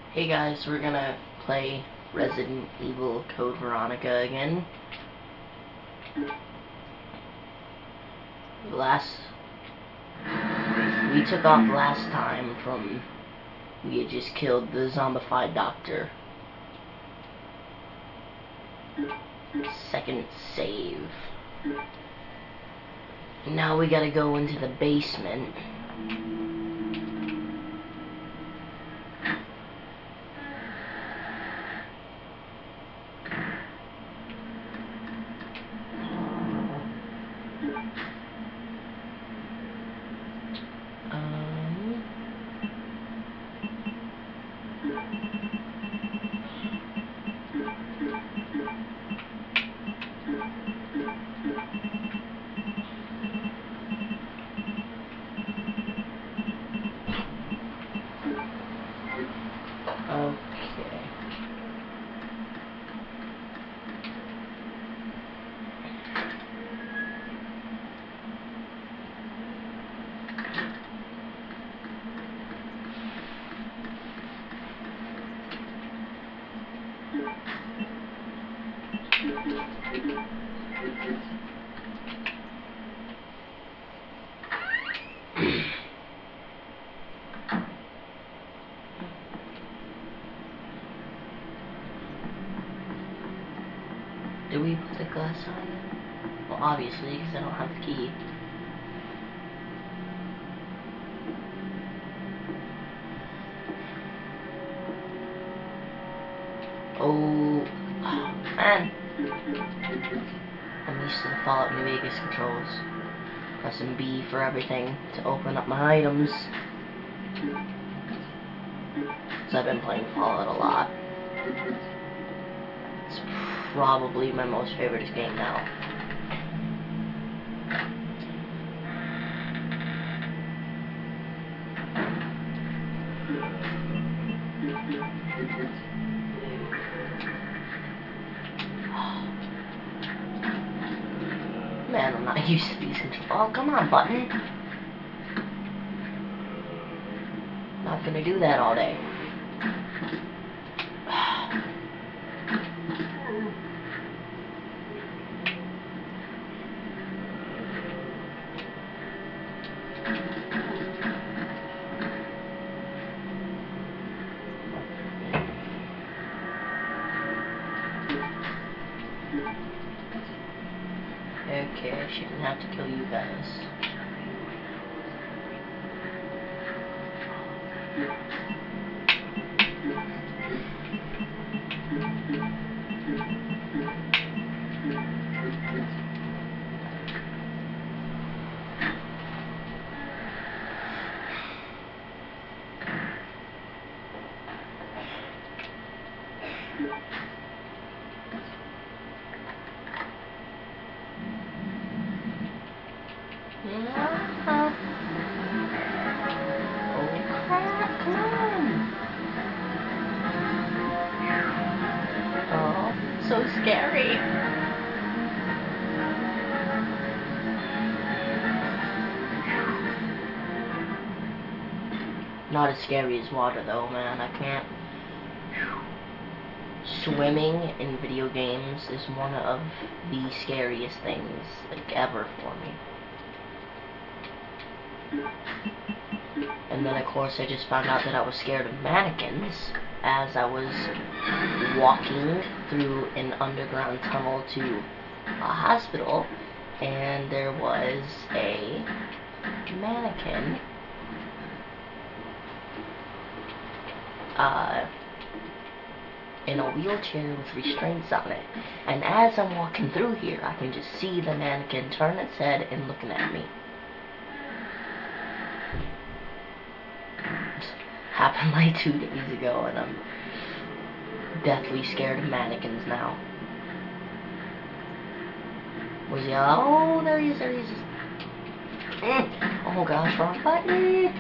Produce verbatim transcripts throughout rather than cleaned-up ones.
Hey guys, we're gonna play Resident Evil Code Veronica again. Last... We took off last time from... We had just killed the zombified doctor. Second save. Now we gotta go into the basement. Um, okay. Do we put the glass on? Well, obviously, because I don't have the key. Oh, oh man. I'm used to the Fallout New Vegas controls. Pressing B for everything to open up my items. Because I've been playing Fallout a lot. It's probably my most favorite game now. Man, I'm not used to these controls. Oh, come on, button. Not gonna do that all day. Okay, I shouldn't have to kill you guys. Uh-huh. Oh crap, come on! Oh, so scary. Not as scary as water though, man. I can't. Swimming in video games is one of the scariest things, like, ever for me. And then of course I just found out that I was scared of mannequins as I was walking through an underground tunnel to a hospital, and there was a mannequin uh, in a wheelchair with restraints on it, and as I'm walking through here I can just see the mannequin turn its head and looking at me. Happened like two days ago, and I'm deathly scared of mannequins now. Was he? Oh, there he is, there he is. Mm. Oh gosh, wrong button.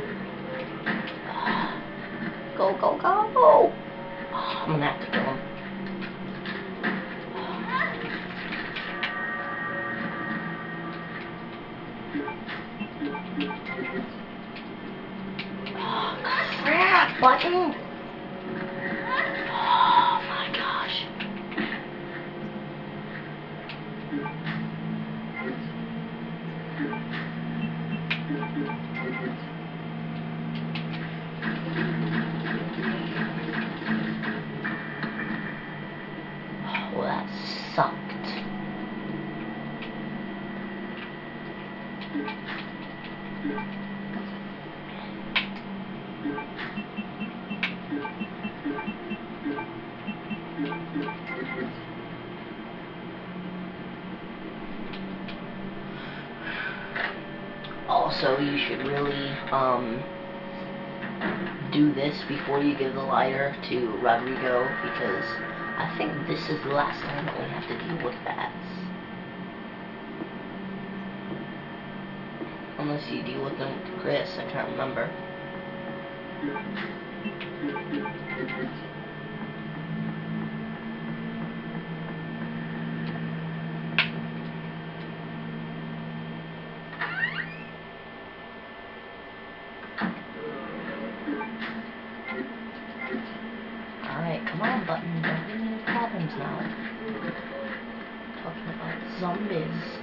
Go, go, go. Oh, I'm gonna have to kill him. Oh, crap, button. you should really um, do this before you give the lighter to Rodrigo, because I think this is the last time that we have to deal with bats. Unless you deal with them with Chris, I can't remember. Alright, come on, Button. Don't give me any problems now. Talking about zombies.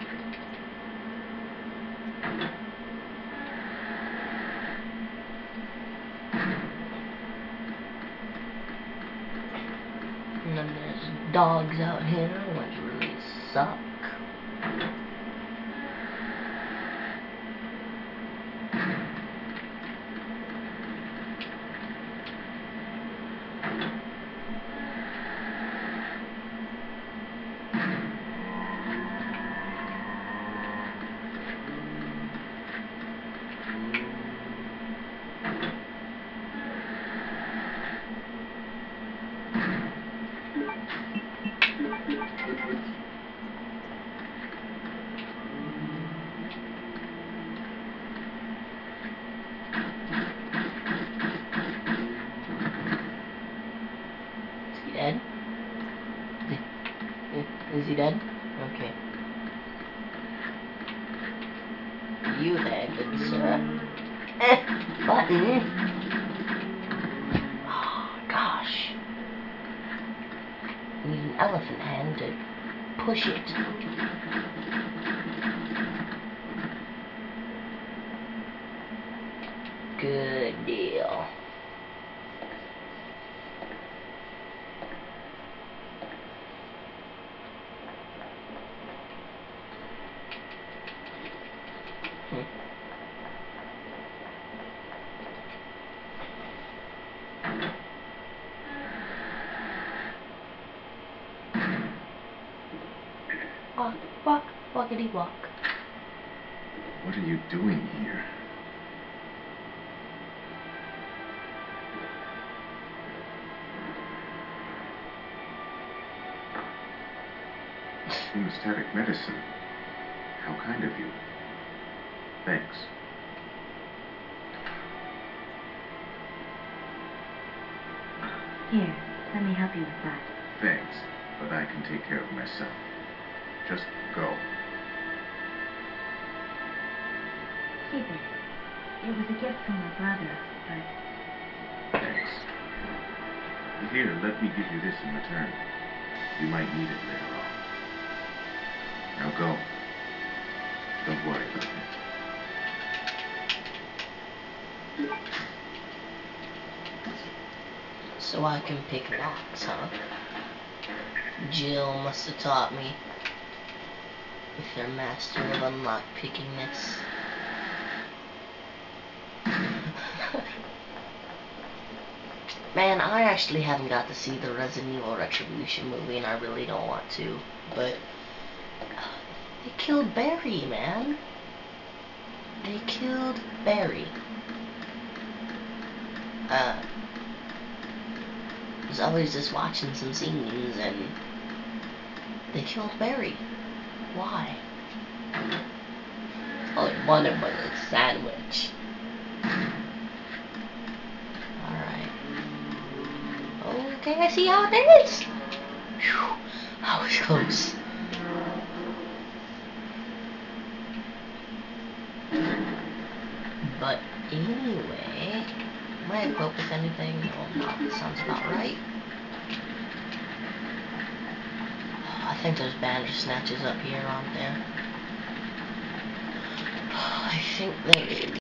And then there's dogs out here, which really suck. Dead? Is he dead? Okay. You there, good sir. Eh, Button. Oh, gosh. I need an elephant hand to push it. Good deal. Walk, walk, walkity walk. What are you doing here? Hemostatic medicine. How kind of you. Thanks. Here, let me help you with that. Thanks, but I can take care of myself. Just go. Keep it. It was a gift from my brother, but... Thanks. Here, let me give you this in return. You might need it later on. Now go. Don't worry about it. So I can pick locks, huh? Jill must have taught me. With their master of unlock pickingness. Man, I actually haven't got to see the Resident Evil Retribution movie, and I really don't want to. But uh, they killed Barry, man. They killed Barry. Uh, I was always just watching some scenes, and they killed Barry. Why? All I wanted was a sandwich. Alright. Okay, I see how it is. Whew, that was close. But anyway, am I equipped with anything? No, I'm not. That sounds about right. Oh, I think there's Bandersnatches up here, aren't there? Oh, I think there is.